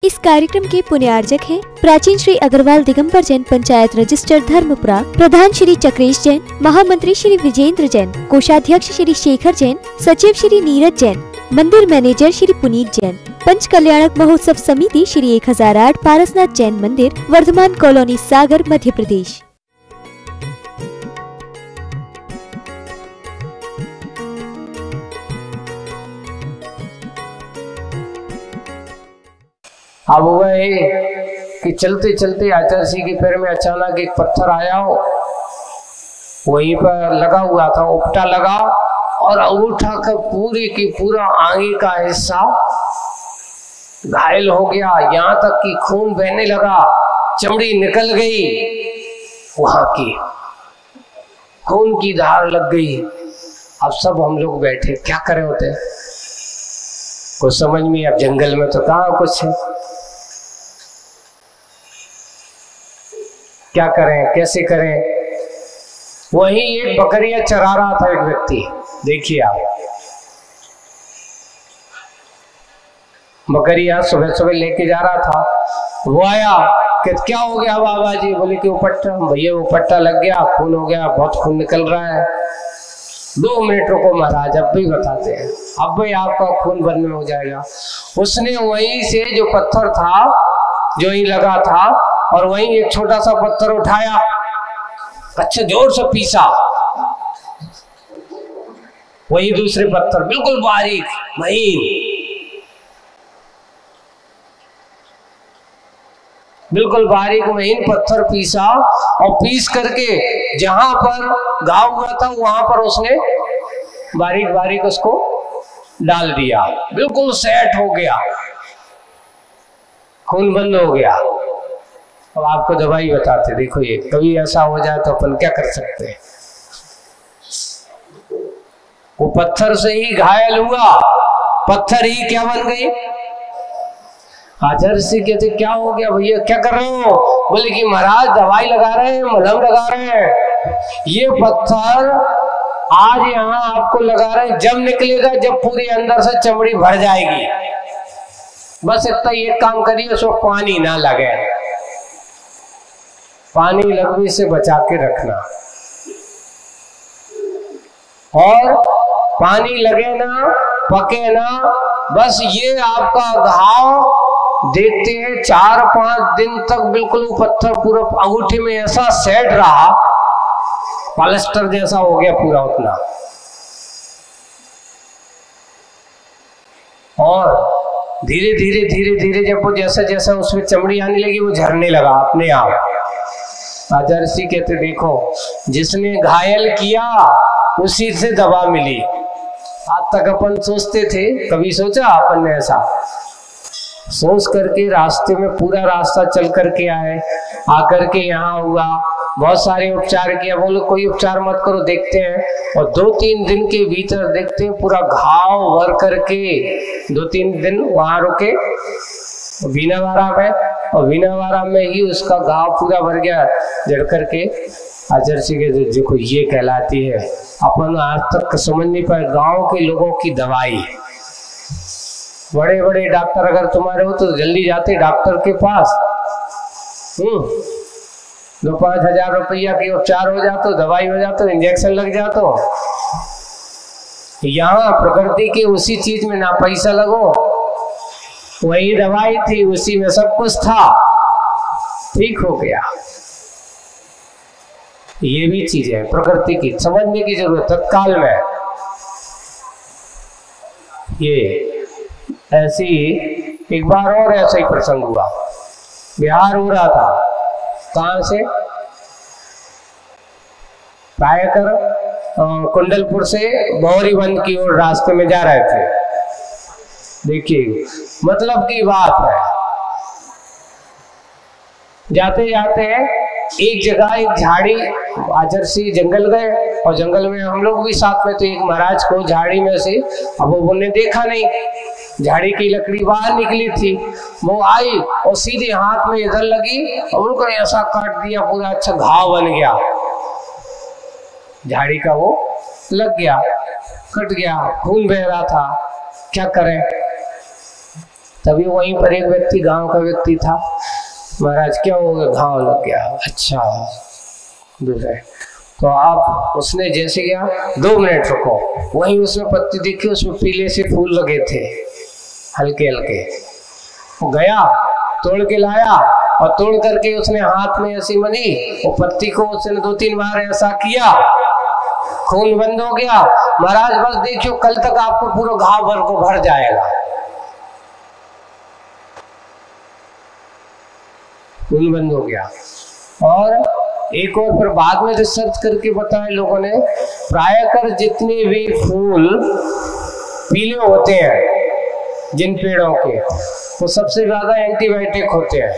इस कार्यक्रम के पुण्यार्जक हैं प्राचीन श्री अग्रवाल दिगंबर जैन पंचायत रजिस्टर धर्मपुरा, प्रधान श्री चक्रेश जैन, महामंत्री श्री विजेंद्र जैन, कोषाध्यक्ष श्री शेखर जैन, सचिव श्री नीरज जैन, मंदिर मैनेजर श्री पुनीत जैन, पंच कल्याणक महोत्सव समिति श्री 1008 पारसनाथ जैन मंदिर, वर्धमान कॉलोनी, सागर, मध्य प्रदेश। अब हुआ है कि चलते चलते आचार्य जी के पैर में अचानक एक पत्थर आया हो, वहीं पर लगा हुआ था, उपटा लगा और अंगूठा का पूरी की पूरा आगे का हिस्सा घायल हो गया, यहाँ तक कि खून बहने लगा, चमड़ी निकल गई, वहां की खून की धार लग गई। अब सब हम लोग बैठे, क्या करे होते कुछ समझ में, अब जंगल में तो कहाँ कुछ है, क्या करें कैसे करें। वहीं एक बकरियां चरा रहा था एक व्यक्ति, देखिए आप, बकरियां सुबह सुबह लेके जा रहा था, वो आया कि क्या हो गया बाबा जी, बोले कि उपट्टा, भैया उपट्टा लग गया, खून हो गया, बहुत खून निकल रहा है। 2 मिनट रुको महाराज, अब भी बताते हैं, अब भी आपका खून बंद में हो जाएगा। उसने वहीं से जो पत्थर था जो ही लगा था, और वहीं एक छोटा सा पत्थर उठाया, अच्छा जोर से पीसा, वही दूसरे पत्थर बिल्कुल बारीक महीन, बिल्कुल बारीक महीन पत्थर पीसा, और पीस करके जहां पर घाव हुआ था वहां पर उसने बारीक बारीक उसको डाल दिया, बिल्कुल सेट हो गया, खून बंद हो गया। अब आपको दवाई बताते, देखो ये कभी ऐसा हो जाए तो अपन क्या कर सकते हैं। वो पत्थर से ही घायल हुआ, पत्थर ही क्या बन गई। आचार्य से कहते क्या हो गया भैया, क्या कर रहे हो, बोले कि महाराज दवाई लगा रहे हैं, मलहम लगा रहे हैं, ये पत्थर आज यहाँ आपको लगा रहे हैं, जब निकलेगा जब पूरी अंदर से चमड़ी भर जाएगी, बस इतना एक काम करिए, उसको पानी ना लगे, पानी लगने से बचा के रखना, और पानी लगे ना पके ना, बस ये आपका घाव देखते हैं 4-5 दिन तक बिल्कुल पत्थर पूरा अंगूठे में ऐसा सेट रहा, प्लास्टर जैसा हो गया पूरा उतना। और धीरे धीरे धीरे धीरे जब वो जैसे जैसे उसमें चमड़ी आने लगी, वो झरने लगा अपने आप। आचार्य जी कहते देखो, जिसने घायल किया उसी से दवा मिली। आज तक अपन सोचते थे, कभी सोचा अपन ने ऐसा सोच करके रास्ते में पूरा रास्ता चल करके आए, आकर के यहाँ हुआ, बहुत सारे उपचार किया, बोले कोई उपचार मत करो, देखते हैं, और 2-3 दिन के भीतर देखते हैं पूरा घाव भर करके, 2-3 दिन वहां रुके वीनावारा में, और वीनावारा में ही उसका घाव पूरा भर गया जड़ करके। आचार्य जी के देखो ये कहलाती है, अपन आज तक समझ नहीं पाए गांव के लोगों की दवाई। बड़े बड़े डॉक्टर अगर तुम्हारे हो तो जल्दी जाते डॉक्टर के पास, 2-5 हजार रुपया की उपचार हो जाता, दवाई हो जाता, इंजेक्शन लग जाता। यहाँ प्रकृति के उसी चीज में ना पैसा लगो, वही दवाई थी, उसी में सब कुछ था, ठीक हो गया। ये भी चीज है प्रकृति की, समझने की जरूरत तत्काल में। ये ऐसी एक बार और ऐसा ही प्रसंग हुआ, बिहार हो रहा था, कहां से, प्रायकर कुंडलपुर से भौरीबंद की ओर रास्ते में जा रहे थे। देखिए मतलब की बात है, जाते जाते एक जगह एक झाड़ी, आचार्य से जंगल गए, और जंगल में हम लोग भी साथ में, तो एक महाराज को झाड़ी में से, अब उन्होंने देखा नहीं, झाड़ी की लकड़ी बाहर निकली थी, वो आई और सीधे हाथ में इधर लगी, और उनको ऐसा काट दिया, पूरा अच्छा घाव बन गया, झाड़ी का वो लग गया, कट गया, खून बह रहा था, क्या करें। तभी वहीं पर एक व्यक्ति, गांव का व्यक्ति था, महाराज क्या हो गया? घाव लग गया। अच्छा दूसरे तो आप, उसने जैसे गया 2 मिनट रुको, वहीं उसमें पत्ती देखी, उसमें पीले से फूल लगे थे हल्के हल्के। वो गया तोड़ के लाया और तोड़ करके उसने हाथ में ऐसी मली, वो पत्ती को उसने 2-3 बार ऐसा किया, खून बंद हो गया। महाराज बस देखियो कल तक आपको पूरा घाव भर को भर जाएगा। खून बंद हो गया। और एक और फिर बाद में रिसर्च करके बताया लोगों ने, प्रायकर जितने भी फूल पीले होते हैं जिन पेड़ों के, वो सबसे ज्यादा एंटीबायोटिक होते हैं।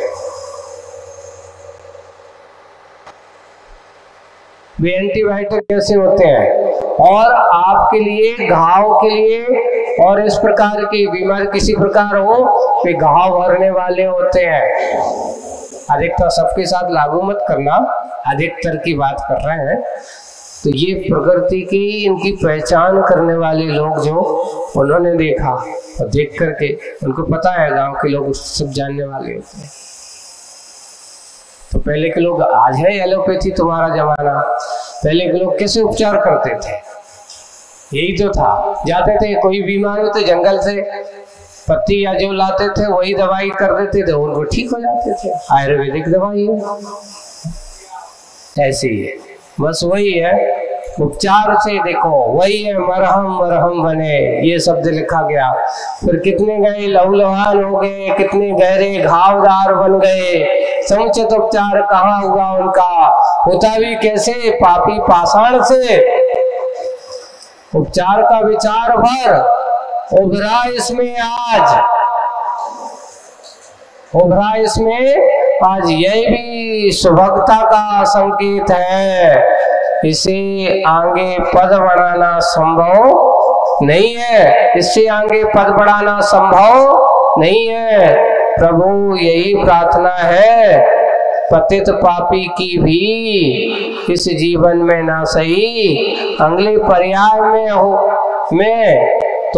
वे एंटीबायोटिक कैसे होते हैं? और आपके लिए, घाव के लिए, और इस प्रकार की बीमारी किसी प्रकार हो, वे घाव भरने वाले होते हैं। अधिकतर सबके साथ लागू मत करना, अधिकतर की बात कर रहे हैं। तो ये प्रकृति की, इनकी पहचान करने वाले लोग जो, उन्होंने देखा और देख करके उनको पता है, गांव के लोग सब जानने वाले होते हैं। तो पहले के लोग, आज है एलोपैथी तुम्हारा जमाना, पहले के लोग कैसे उपचार करते थे? यही तो था, जाते थे कोई बीमार हो तो जंगल से पत्ती या जो लाते थे वही दवाई कर देते थे, उनको ठीक हो जाते थे। आयुर्वेदिक दवाई है, ऐसी है, बस वही है उपचार से। देखो वही है, मरहम मरहम बने, ये शब्द लिखा गया। फिर कितने गए लहूलुहान हो गए, कितने गहरे घावदार बन गए। समुचित उपचार कहाँ हुआ उनका? होता भी कैसे? पापी पाषाण से। उपचार का विचार भर उभरा इसमें आज, उभरा इसमें आज। यह भी सुभगता का संकेत है। इसे आगे पद बढ़ाना संभव नहीं है, इससे आगे पद बढ़ाना संभव नहीं है। प्रभु यही प्रार्थना है, पतित पापी की भी इस जीवन में ना सही, अगले पर्याय में हो में तो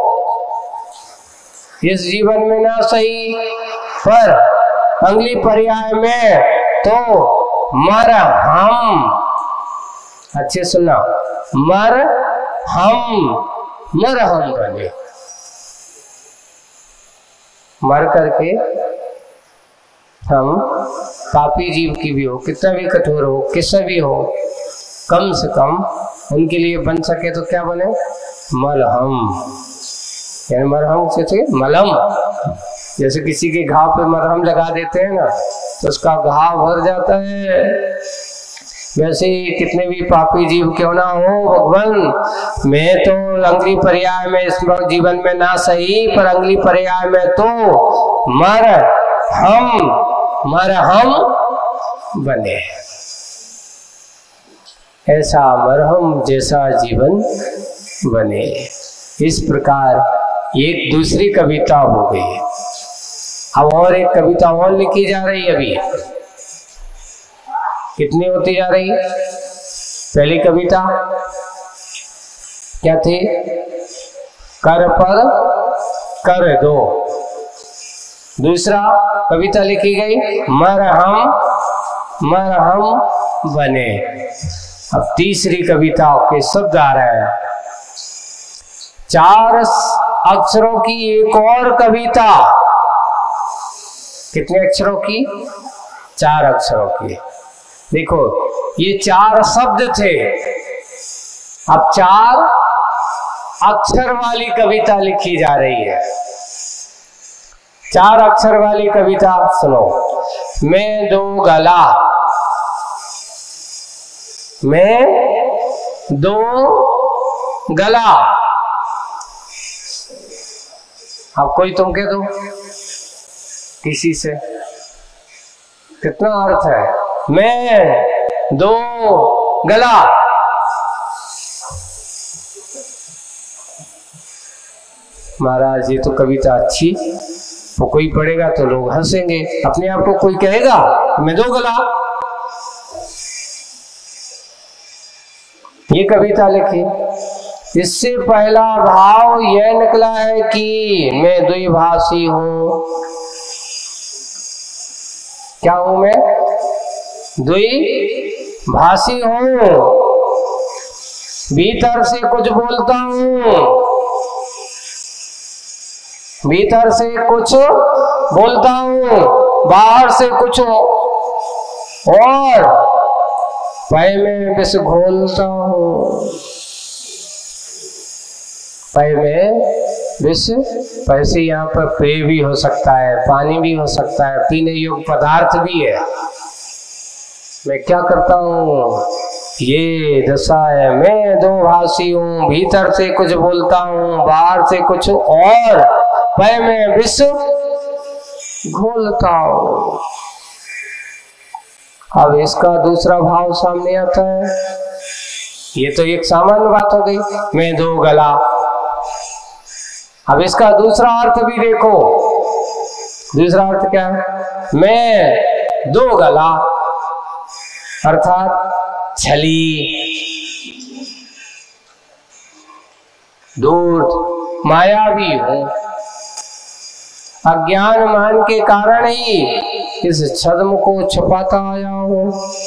इस जीवन में ना सही, पर अगली पर्याय में तो मर हम, अच्छे सुना, मर हम बने। मर करके हम पापी जीव की भी हो, कितना भी कठोर हो, किसा भी हो, कम से कम उनके लिए बन सके तो क्या बने? मलहम। यानी मरहम से मलहम, जैसे किसी के घाव पे मरहम लगा देते हैं ना, तो उसका घाव भर जाता है। वैसे ही कितने भी पापी जीव क्यों ना हो, भगवान मैं तो अगली पर्याय में, इस जीवन में ना सही, पर अगली पर्याय में तो मरहम बने। ऐसा मरहम जैसा जीवन बने। इस प्रकार एक दूसरी कविता हो गई। अब और एक कविता और लिखी जा रही है। अभी कितनी होती जा रही? पहली कविता क्या थी? कर पर कर दो। दूसरा कविता लिखी गई मरहम बने। अब तीसरी कविता के शब्द आ रहे हैं। 4 अक्षरों की एक और कविता। कितने अक्षरों की? 4 अक्षरों की। देखो ये 4 शब्द थे, अब 4 अक्षर वाली कविता लिखी जा रही है। 4 अक्षर वाली कविता सुनो। मैं दो गला, मैं दो गला। अब कोई तुम कह दो किसी से, कितना अर्थ है? मैं दो गला। महाराज ये तो कविता अच्छी, तो कोई पढ़ेगा तो लोग हंसेंगे। अपने आप को कोई कहेगा मैं दो गला। ये कविता लिखी, इससे पहला भाव यह निकला है कि मैं द्विभाषी हूं। क्या हूं मैं? द्विभाषी हूं। भीतर से कुछ बोलता हूं, भीतर से कुछ बोलता हूं, बाहर से कुछ और पै में विष घोलता हूं। पै में विष, पैसे यहाँ पर पेय भी हो सकता है, पानी भी हो सकता है, पीने योग्य पदार्थ भी है। मैं क्या करता हूँ? ये दशा है। मैं द्विभाषी हूँ, भीतर से कुछ बोलता हूँ, बाहर से कुछ और पै में विष घोलता हूँ। अब इसका दूसरा भाव सामने आता है। ये तो एक सामान्य बात हो गई, मैं दो गला। अब इसका दूसरा अर्थ भी देखो। दूसरा अर्थ क्या है? मैं दो गला अर्थात छली, धूर्त, मायावी हूं। अज्ञान मान के कारण ही इस छद्म को छुपाता आया हूं।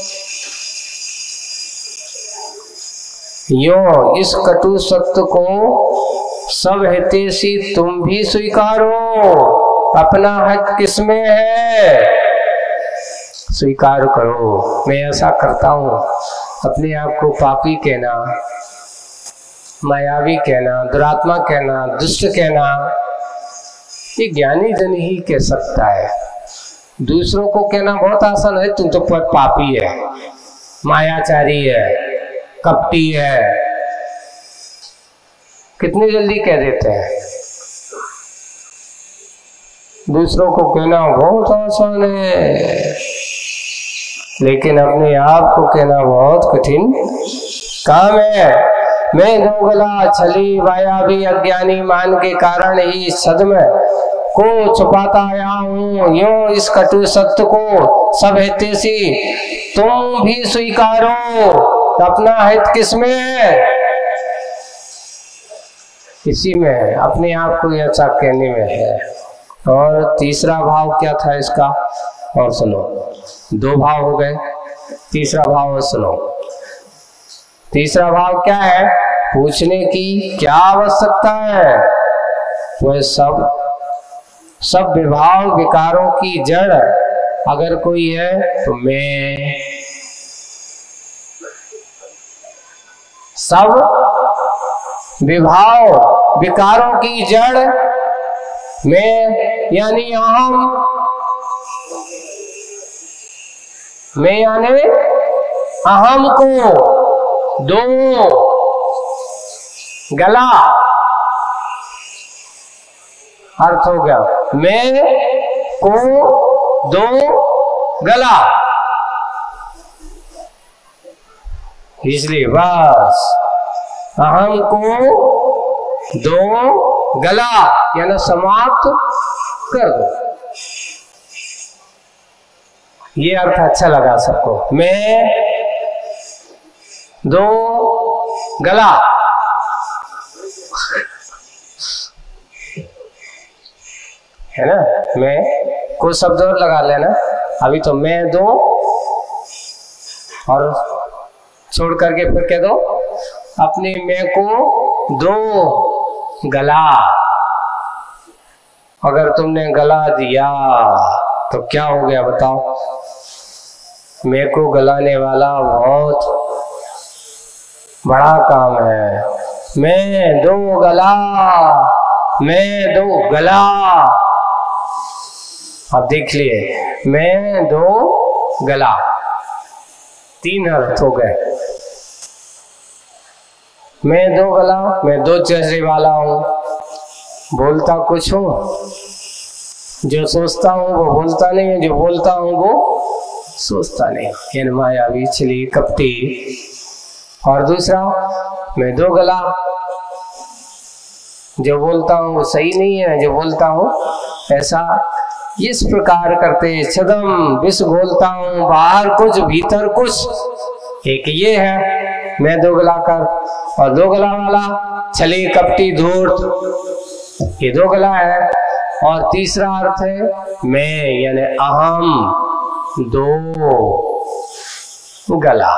यो इस कटु सत्य को सब हितैषी तुम भी स्वीकारो। अपना हक किसमें है? स्वीकार करो। मैं ऐसा करता हूं। अपने आप को पापी कहना, मायावी कहना, दुरात्मा कहना, दुष्ट कहना, ये ज्ञानी जन ही कह सकता है। दूसरों को कहना बहुत आसान है, तुम तो पापी है, मायाचारी है, कपटी है, कितनी जल्दी कह देते हैं। दूसरों को कहना बहुत आसान है, लेकिन अपने आप को कहना बहुत कठिन काम है। मैं दोगला, छली, मायावी, अज्ञानी मान के कारण ही छद्म को छुपाता आया हूँ। यूं इस कटु सत्य को सब हितैषी तुम भी स्वीकारो। अपना हित किसमें है? इसी में है, अपने आप को ऐसा कहने में है। और तीसरा भाव क्या था इसका? और सुनो, दो भाव हो गए, तीसरा भाव सुनो। तीसरा भाव क्या है? पूछने की क्या आवश्यकता है? वह सब विभाव विकारों की जड़ अगर कोई है तो मैं। सब विभाव विकारों की जड़ मैं, यानी अहम। मैं यानी अहम को दो गला अर्थ हो गया। मैं को दो गला, इसलिए बस अहम को दो गला यानी समाप्त कर दो। ये अर्थ अच्छा लगा सबको। मैं दो गला, है ना? मैं कुछ शब्द और लगा लेना। अभी तो मैं दो और छोड़ करके फिर कह दो अपने मैं को दो गला। अगर तुमने गला दिया तो क्या हो गया बताओ? मैं को गलाने वाला बहुत बड़ा काम है। मैं दो गला, मैं दो गला। अब देख लिए, मैं दो गला, तीन अर्थ हो गए। मैं दो गला, मैं दो चेहरे वाला हूं। बोलता कुछ हूं, जो सोचता हूं वो बोलता नहीं है, जो बोलता हूं वो सोचता नहीं। यानी मायावी, छली, कपटी। और दूसरा, मैं दो गला, जो बोलता हूं वो सही नहीं है, जो बोलता हूं ऐसा। इस प्रकार करते छद्म विष घोलता हूं, बाहर कुछ भीतर कुछ। एक ये है मैं दो गला कर, और दो गला वाला छली कपटी धूर्त, ये 2 गला है। और तीसरा अर्थ है मैं यानी अहम, 2 गला।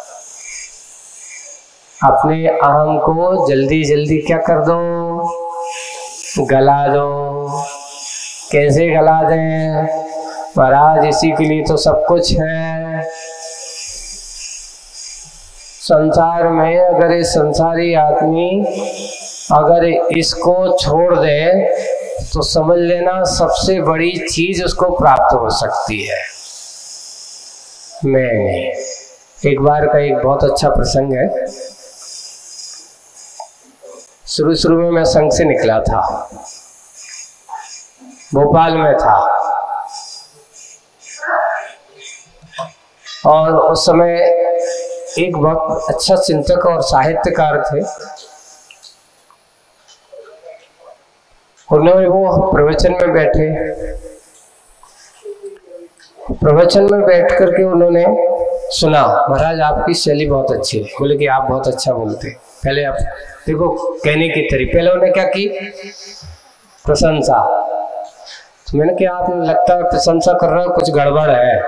अपने अहम को जल्दी जल्दी क्या कर दो, गला दो। कैसे गला दें महाराज, इसी के लिए तो सब कुछ है। संसार में अगर ये संसारी आदमी अगर इसको छोड़ दे तो समझ लेना सबसे बड़ी चीज उसको प्राप्त हो सकती है। मैं नहीं। एक बार का एक बहुत अच्छा प्रसंग है। शुरू में मैं संघ से निकला था, भोपाल में था, और उस समय एक बहुत अच्छा चिंतक और साहित्यकार थे। उन्होंने वो प्रवचन में बैठे, प्रवचन में बैठ करके उन्होंने सुना, महाराज आपकी शैली बहुत अच्छी है। बोले कि आप बहुत अच्छा बोलते। पहले आप देखो कहने की तरीके, पहले उन्होंने क्या की, प्रशंसा। तो मैंने कहा आपने लगता है प्रशंसा कर रहा है, कुछ गड़बड़ है।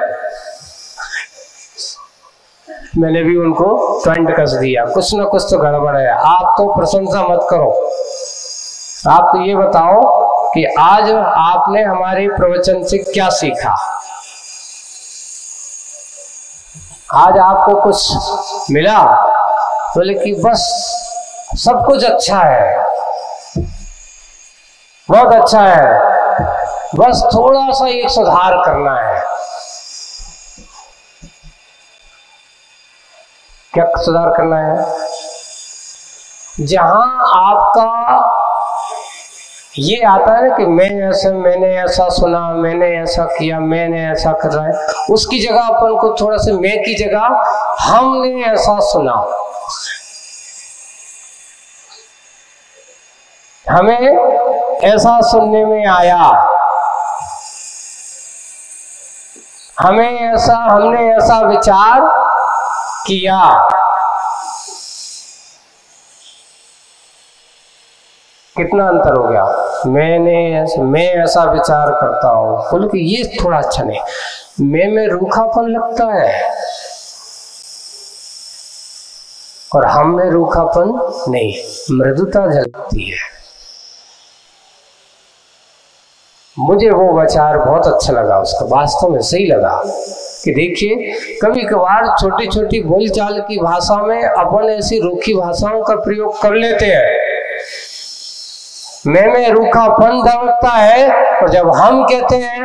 मैंने भी उनको टंट कस दिया, कुछ ना कुछ तो गड़बड़ है। आप तो प्रशंसा मत करो, आप तो ये बताओ कि आज आपने हमारे प्रवचन से क्या सीखा। आज आपको कुछ मिला? बोले कि बस सब कुछ अच्छा है, बहुत अच्छा है, बस थोड़ा सा एक सुधार करना है। क्या सुधार करना है? जहां आपका ये आता है ना कि मैंने ऐसा सुना, मैंने ऐसा किया, मैंने ऐसा कर रहा है, उसकी जगह अपन को थोड़ा सा मैं की जगह हमने ऐसा सुना, हमें ऐसा सुनने में आया, हमने ऐसा विचार किया। कितना अंतर हो गया। मैं ऐसा विचार करता हूं, बोले कि ये थोड़ा अच्छा नहीं, मैं रूखापन लगता है और हम में रूखापन नहीं, मृदुता झलकती है। मुझे वो विचार बहुत अच्छा लगा, उसका वास्तव में सही लगा कि देखिए कभी कभार छोटी छोटी बोलचाल की भाषा में अपन ऐसी रूखी भाषाओं का प्रयोग कर लेते हैं। मैं रूखापन दबकता है, और जब हम कहते हैं,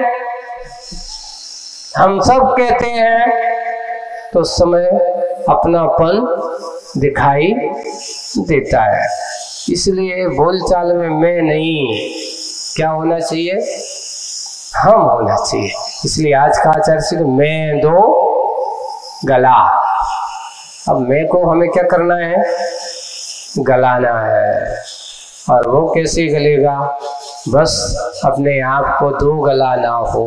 हम सब कहते हैं, तो उस समय अपनापन दिखाई देता है। इसलिए बोलचाल में मैं नहीं, क्या होना चाहिए, हम होना चाहिए। इसलिए आज का आचार्य श्री मैं 2 गला। अब मैं को हमें क्या करना है, गलाना है। और वो कैसे गलेगा, बस अपने आप को 2 गला ना हो,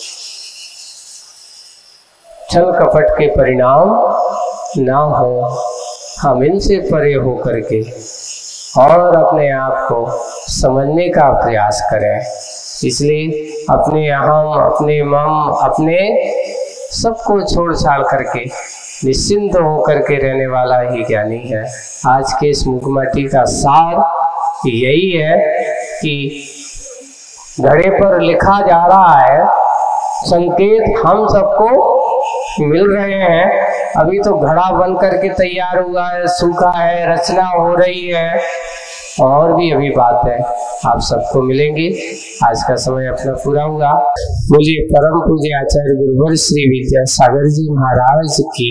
छल कपट के परिणाम ना हो, हम इनसे परे हो करके और अपने आप को समझने का प्रयास करें। इसलिए अपने अहम, अपने मम, अपने सबको छोड़ छाड़ करके निश्चिंत होकर के रहने वाला ही ज्ञानी है। आज के इस मुखमाटी का सार यही है कि घड़े पर लिखा जा रहा है, संकेत हम सबको मिल रहे हैं। अभी तो घड़ा बन करके तैयार हुआ है, सूखा है, रचना हो रही है, और भी अभी बात है, आप सबको मिलेंगे। आज का समय अपना पूरा हुआ। बोलिए परम पूज्य आचार्य गुरुवर श्री विद्यासागर जी महाराज की।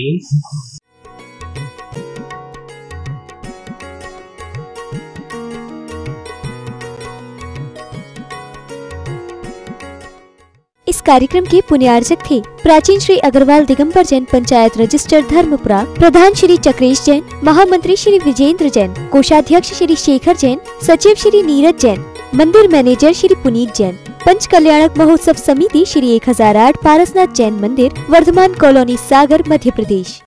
इस कार्यक्रम के पुण्यार्चक थे प्राचीन श्री अग्रवाल दिगंबर जैन पंचायत रजिस्टर धर्मपुरा, प्रधान श्री चक्रेश जैन, महामंत्री श्री विजेंद्र जैन, कोषाध्यक्ष श्री शेखर जैन, सचिव श्री नीरज जैन, मंदिर मैनेजर श्री पुनीत जैन, पंच कल्याणक महोत्सव समिति श्री 1008 पारसनाथ जैन मंदिर, वर्धमान कॉलोनी, सागर, मध्य प्रदेश।